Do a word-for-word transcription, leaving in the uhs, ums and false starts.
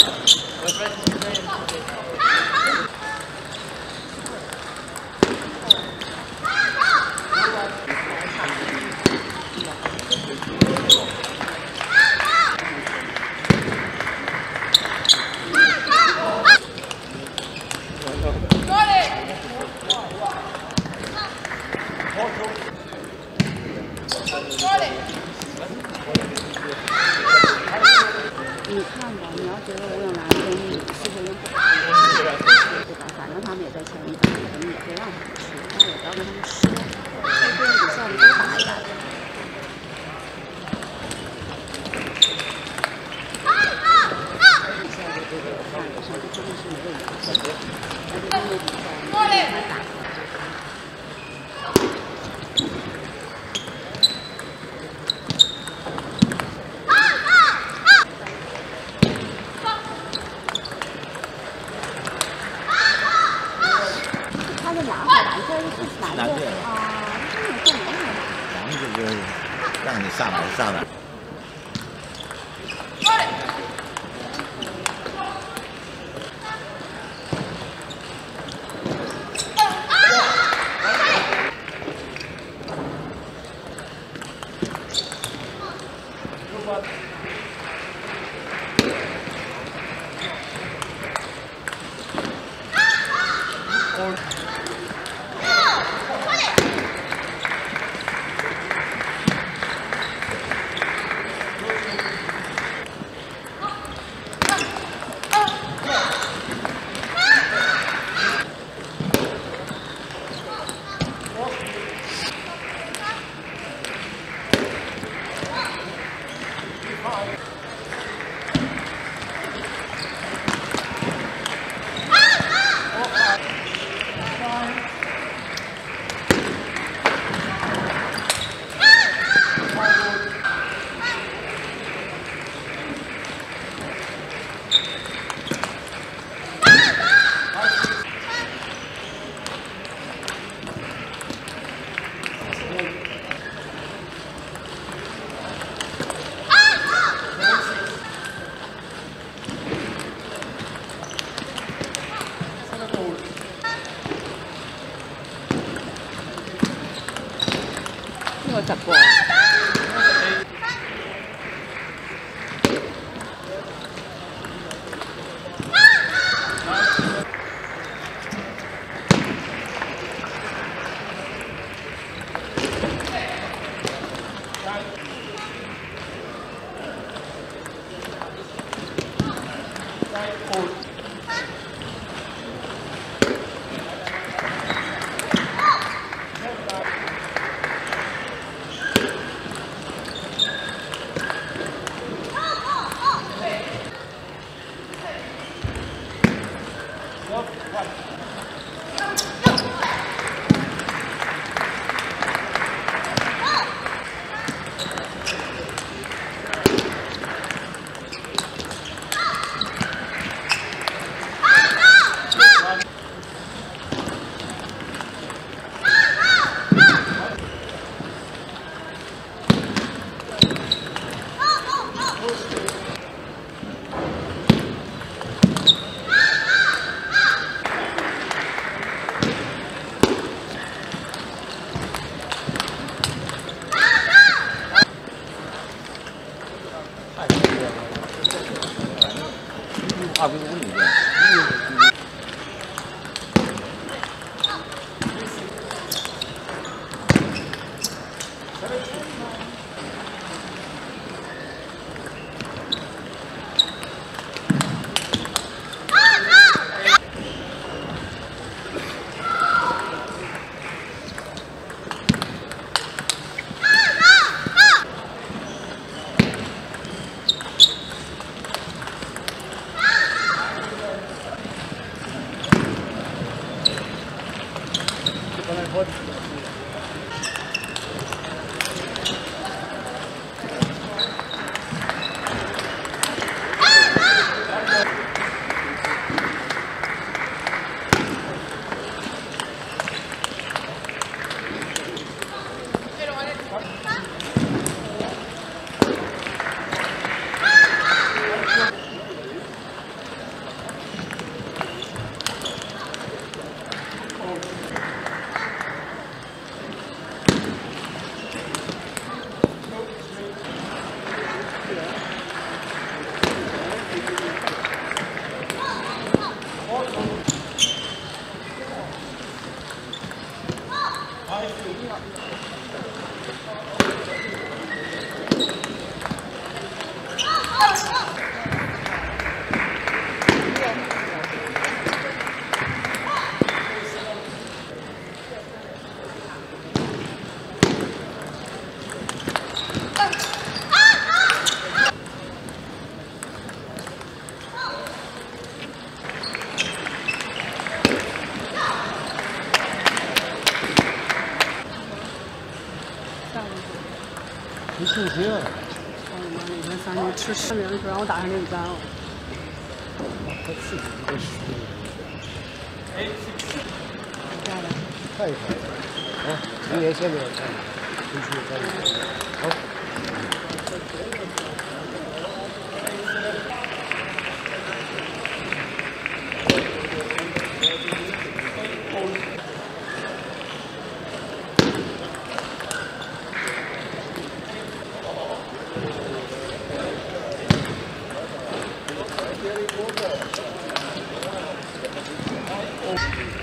你看吧，你要觉得我有男生，你是不是用不好？对吧？反正他们也在前一档，我们也会让他们输，但也不要跟他们说，这边比赛我们都打一打的。比赛的这个感觉上就真的是没有影响，而且他们比赛我们才打。 蓝队了啊，蓝队就是让你上来上来。我習過。二比五里面。 心啊！ 操你妈！那天三天吃十名就让我打上领单了。 他是一个虚的。 咋的？ 看一看。啊，明年先给我看，回去再看。好。Oh.